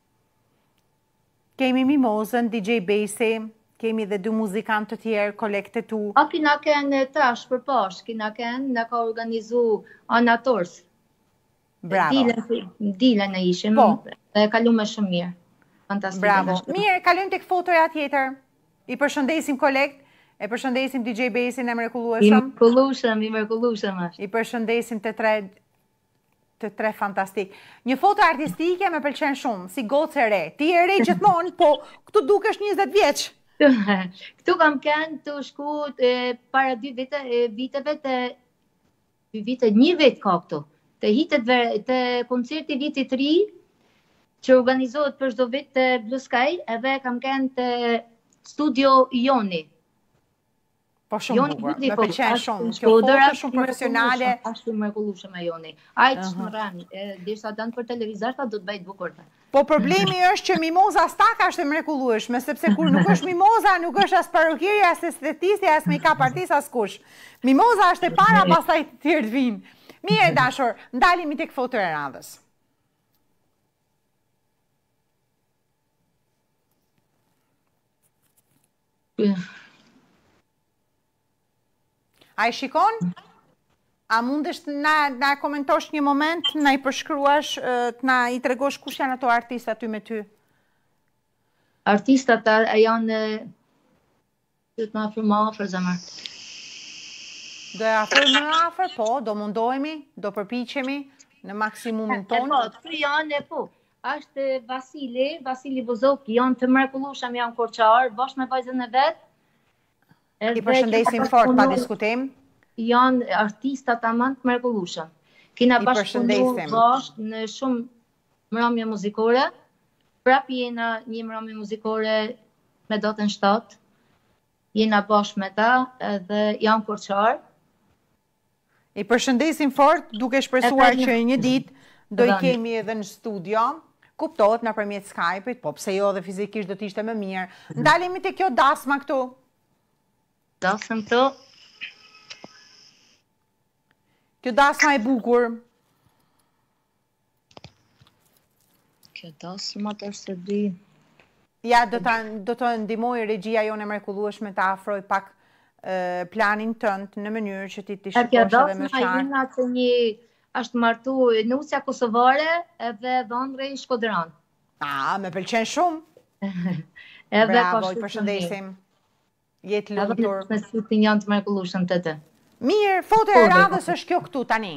Kemi Mimozën, D J Besi, kemi dhe dy muzikantë të tjerë, kolekte tu. A kina kenë tash për poshtë, kina kenë, në ka organizu anators. Bravo. Dilen e ishim, Po. dhe kalu me shumë mirë. Fantastik. Bravo. Mirë, kalojmë tek fotoja tjetër. I përshëndesim kolekt, e përshëndesim D J Besin e I mrekullueshëm. mërkullushëm, i mërkullushëm është. I përshëndesim të tre të tre fantastik. Një foto artistike me pëlqen shumë, si gocë e re. Ti e re gjithmonë, po këtu dukesh njëzet vjeç. Këtu kam kënë të shku e, para dy vite, e, viteve të dy vite, një vit ka këtu. Të hitet ver, të koncerti vitit të ri, që organizohet për çdo vit të Blue Sky, edhe kam kënë të studio Joni. Po shumë Joni bukur, Budi, me po, pëlqen ashtu shumë. në Kjo foto shkodër, shumë profesionale. Ashtu i mrekullueshëm e Joni. Ajtë uh -huh. shmëran, dirsa danë për televizor, ta do të bëjt bukur ta. Po problemi është që Mimoza Staka është e mrekullueshme, sepse kur nuk është Mimoza, nuk është as parukiri, as estetisti, as make-up artist, as kush. Mimoza është e para, pastaj të tjerë të vinë. Mirë dashur, ndalemi tek foto e radhës. A i shikon? A mundesh të na, na komentosh një moment, na i përshkruash, të na i tregosh kush janë ato artistat aty me ty? Artistat a janë që të më afër më afër zemër. Do e afrojmë më afër, po, do mundohemi, do përpiqemi në maksimumin E tonë. po, këtu janë e po. është Vasili, Vasili Buzok, janë të mrekullueshëm, janë korçar, bashkë me vajzën e vet. I përshëndesim fort pa diskutim. Janë artista tamam të mrekullueshëm. Kina bashkëpunuar bashkë në shumë mbrëmje muzikore. Prap jena një mbrëmje muzikore me datën shtatë. Jena bashkë me ta dhe janë korçar. I përshëndesim fort, duke shpresuar që një ditë do i kemi edhe në studio, kuptohet nëpërmjet Skype-it, po pse jo dhe fizikisht do të ishte më mirë. Ndalemi te kjo dasma këtu. Dasma këtu. Kjo dasma e bukur. Kjo dasma të është di. Ja, do të ndihmoj regjia jone mrekullueshme të afroj pak planin tënd në mënyrë që ti të shikosh edhe më qartë. Një është martu nusja kosovare edhe dhëndre i Shkodran. A, me pëlqen shumë. Bravo, i përshëndesim. Jetë lumtur. Edhe me sytë janë të mrekullueshëm të të. Mirë, foto e radhës është kjo këtu tani.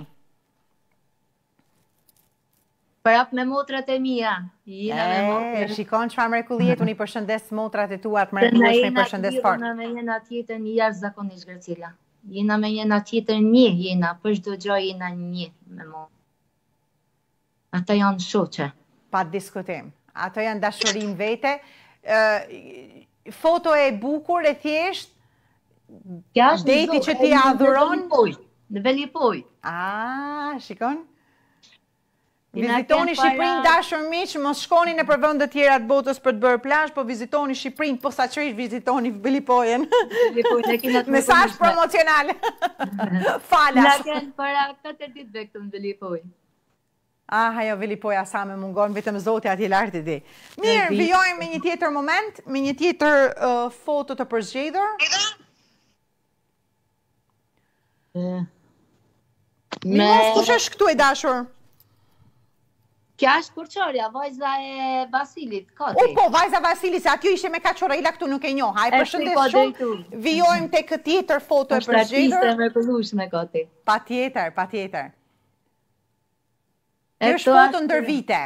Prap me motrat e mia. Jena me motrat. Shikon çfarë mrekulliet, unë i përshëndes motrat e tua të mrekullueshme, i përshëndes fort. Jena me jena tjetër një jashtëzakonisht Gracila. Jena me jena tjetër një, jena për çdo gjë jena një me mo. Ata janë shoqe. Pa diskutim. Ato janë dashurin vete. Foto e bukur e thjesht. Deti që ti adhuron. Në Velipoj. Ah, shikon? Vizitoni Shqipërinë dashur miq, mos shkoni në vende të tjera të botës për të bërë plazh, po vizitoni Shqipërinë, posaçërisht vizitoni Velipojen. Mesazh promocional. Falas. Na kanë para katër ditë ve këtu në Velipoj. Ah, ajo Velipoja sa më mungon, vetëm Zoti atje lart e di. Mirë, vijojmë me një tjetër moment, me një tjetër foto të përzgjedhur. Me kush është këtu e dashur? Kja është korçarja, vajza e Vasilit, Kati. U po, vajza Vasilit, se atjo ishe me Kaçorajla këtu nuk e njoh. Haj, përshëndes shumë. Vijojmë te këtë tjetër foto e përzgjedhur. Është artiste e mrekullueshme, Kati. Patjetër, patjetër. Kjo është foto ndër vite.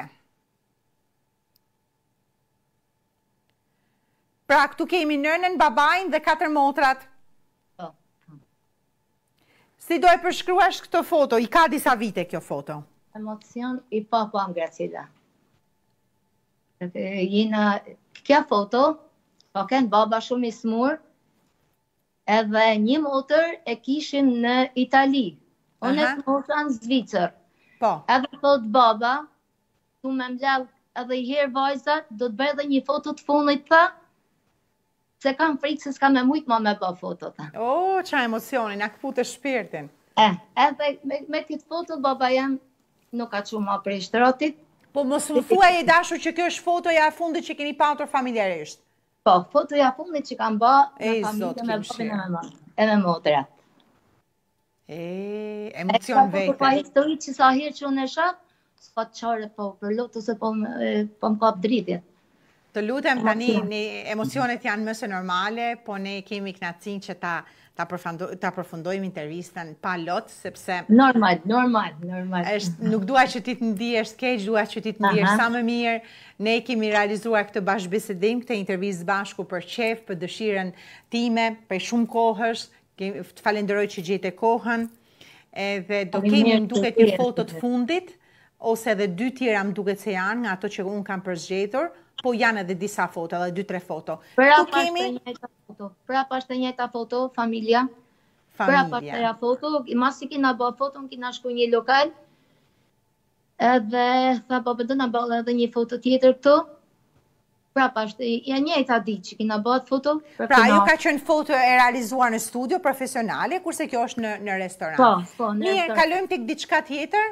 Pra, këtu kemi nënën, babain dhe katër motrat. Po. Si do e përshkruash këtë foto? I ka disa vite kjo foto. Emocion i papam, Gracila. Jena, kja foto, po kënë baba shumë i smur, edhe një motër e kishin në Itali. Unë e smurta në Zvicër. Po. Edhe thot baba, tu me mlel edhe i herë vajza, do të bëjë dhe një foto të fundit tha, se kam frikë se s'ka me mujtë ma me bë foto tha. O, qa emocioni, na këpute shpirtin. Eh, edhe me këtë foto baba jam nuk ka që ma prej shtratit. Po mos më thuaj e dashur që kjo është fotoja e fundit që keni patur familjarisht. Po, fotoja e fundit që kam ba me familje me babin e me ma. E me motrat. E, emocion vete. Po, pa histori që sa herë që unë e shak, s'ka të qare po, për lotë ose po më kap dritje. Të lutem tani, emocionet janë mëse normale, po ne kemi knacin që ta ta përfundojmë intervistën pa lot, sepse... Normal, normal, normal. Nuk dua që ti të ndihesh keq, dua që ti të ndihesh sa më mirë. Ne kemi realizuar këtë bashkëbisedim, këtë intervistë bashku për qef, për dëshiren time, për shumë kohësh, të falenderoj që gjete kohën, edhe do kemi më duket një foto të fundit, ose edhe dy tjera më duket se janë, nga ato që unë kam përzgjedhur, po janë edhe disa foto, edhe dy tre foto. Prapa është e njëjta foto, prapa është e njëjta foto, familja. Prapa është e foto, masi kina bë foto, kina shku një lokal, edhe tha baba do na bëllë edhe një foto tjetër këtu. Prapa është e njëjta ditë që kina bë foto. Pra, ju ka qenë foto e realizuar në studio profesionale, kurse kjo është në, në restoran. Po, po, në restoran. Mirë, kalojmë tek diçka tjetër.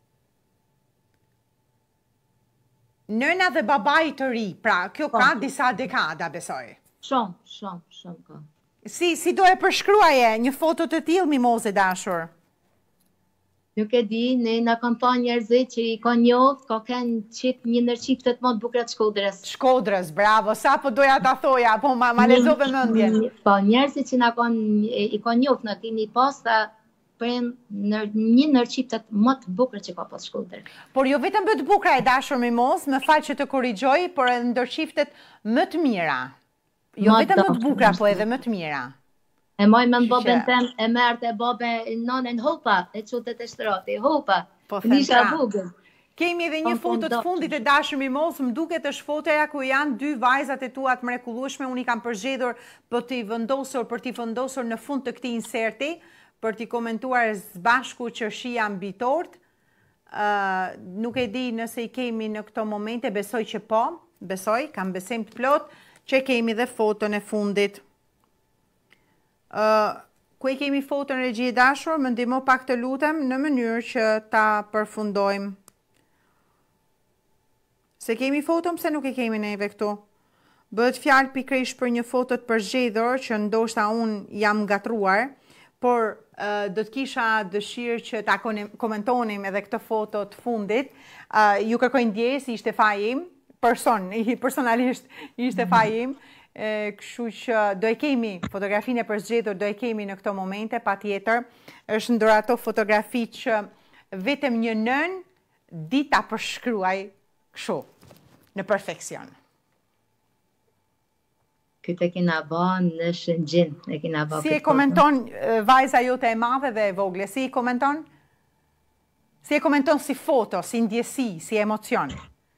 Nëna dhe babai të ri, pra, kjo ka disa dekada, besoj. Shumë, shumë, shumë ka. Si, si do e përshkruaje një foto të tillë, Mimoze dashur? Nuk e di, ne na kanë pa njerëzit që i ka njoft, ka kanë qit një ndër çiftet më të bukura të Shkodrës. Shkodrës, bravo, sa po doja ta thoja, po ma, ma lezove mendjen. Po, njerëzit që na kanë i ka njoft, na keni pas ta për një ndër çiftet më të bukur që ka pas shkuar. Por jo vetëm më të bukura e dashur Mimoz, më fal që të korrigjoj, por edhe ndër çiftet më të mira. Jo vetëm më të bukura, po edhe më të mira. E moj me babën tem, e merrte babën nonën Hopa, e çutet e shtrati, Hopa. Po Nisha bukur. Kemi edhe një foto të fundit e dashur Mimoz, më duket është fotoja ku janë dy vajzat e tua të mrekullueshme, unë i kam përgjedhur për t'i vendosur, për t'i vendosur në fund të këtij inserti, për t'i komentuar së bashku qershia mbi tort. Uh, nuk e di nëse i kemi në këto momente, besoj që po, besoj, kam besim të plot, që kemi dhe foton e fundit. Uh, ku e kemi foton e regji dashur, më ndihmo pak të lutem në mënyrë që ta përfundojmë. Se kemi foton, pse nuk e kemi neve këtu? Bëhet fjalë pikërisht për një foto të përzgjedhur që ndoshta unë jam gatruar, por uh, do të kisha dëshirë që ta komentonim edhe këtë foto të fundit. Uh, ju kërkoj ndjesë, ishte faji im, person, personalisht ishte faji im, kështu që do e kemi fotografinë e përzgjedhur, do e kemi në këto momente, patjetër. Është ndër ato fotografi që vetëm një nën dita përshkruaj kështu, në perfekcion. Këtë e kina ba në Shëngjin, e kina ba Si e komenton vajza jote e madhe dhe e vogle, si e komenton? Si e komenton si foto, si ndjesi, si emocion?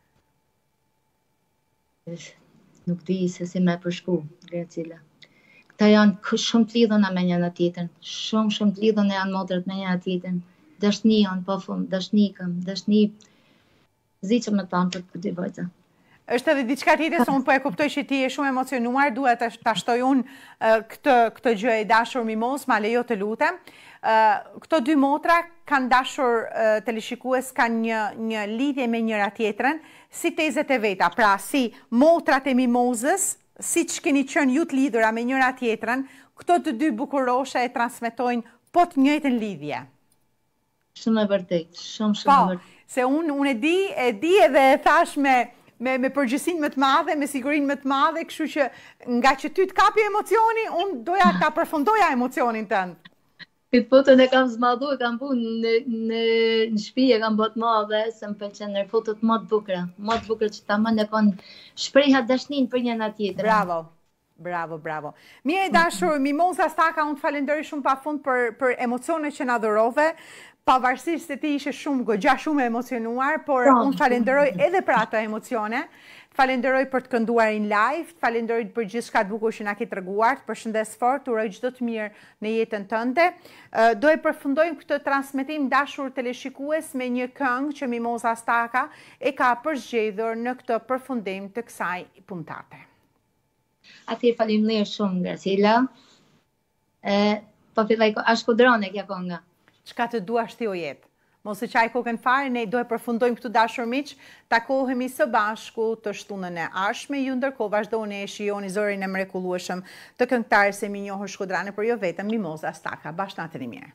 Nuk di se si me përshku, Gracila. Këta janë shumë të lidhona me njëna tjetën, shumë shumë të lidhona janë motrët me njëna tjetën. Dashni janë pa fund, dashnikëm, dashni ziqëm me tamë për të dy vajza. Është edhe diçka tjetër, se unë po e kuptoj që ti je shumë emocionuar, duhet ta shtoj unë këtë këtë gjë e dashur Mimoz, ma lejo të lutem. Këto dy motra kanë dashur teleshikues, kanë një një lidhje me njëra tjetrën, si tezet e veta, pra si motrat e Mimozës, siç keni qenë ju të lidhura me njëra tjetrën, këto të dy bukurosha e transmetojnë po të njëjtën lidhje. Shumë e vërtet, shumë shumë e vërtet. Se unë unë e di, e di edhe e thash me me me përgjegjësinë më të madhe, me sigurinë më të madhe, kështu që nga që ty të kapi emocioni, unë doja ta përfundoja emocionin tënd. Këtë foton e kam zmadhu, e kam bu në, në, në shtëpi, e kam bot madhe, se më pëlqen në fotot më të bukura, më të bukura që ta më në konë shprejha dashnin për njëna tjetër. Bravo, bravo, bravo. Mirë e dashur, Mimoza Staka, unë të falenderoj shumë pafund për, për emocionet që na dhurove, pavarësisht se ti ishe shumë goxha shumë emocionuar, por unë falenderoj edhe për ato emocione. Falenderoj për të kënduar in live, falenderoj për gjithë shka të bukur që na ke treguar, për shëndes fort, uroj çdo të mirë në jetën tënde. Do e përfundojmë këtë transmetim dashur teleshikues me një këngë që Mimoza Staka e ka përzgjedhur në këtë përfundim të kësaj puntate. Atëherë faleminderit shumë, Gracila. E, po filloj, a shkodrone kja konga? Çka të duash ti o jetë. Mos e qaj kokën fare, ne do e përfundojmë këtu dashur miq, takohemi së bashku të shtunën e ardhshme, ju ndërkohë vazhdoni e shijoni zërin e mrekullueshëm të këngëtares e minjohur shkodrane, por jo vetëm, Mimoza Staka. Bashkënatën e mirë.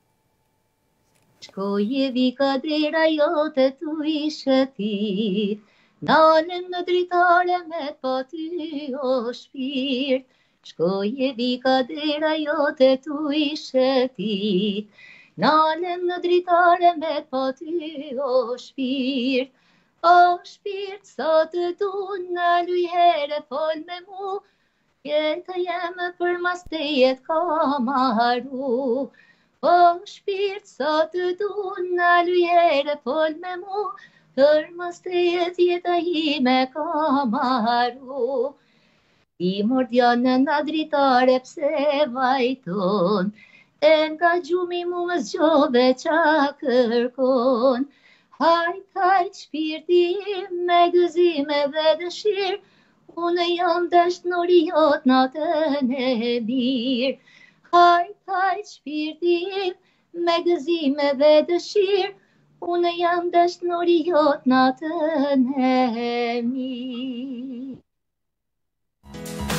Shkoj e vika drera jote tu i shëtit, nalën në dritare me pa ty o shpirt. Shkoj e vika drera jote tu i shëtit, nalën në dritare me pa ty o shpirt. O shpirt, sa të du në luj here fol me mu, jetë jeme për mas të jetë ka maru. O shpirt, sa të du në luj here fol me mu, për mas të jetë jetë ime ka maru. I mordja në nga dritare pse vajton, e nga gjumi mu më zgjove qa kërkon. Hajt, hajt, shpirti im me gëzime dhe dëshirë, unë jam dasht nori jot natën e mirë. Hajt, hajt, shpirti im me gëzime dhe dëshirë, unë jam dasht nori jot natën e mirë.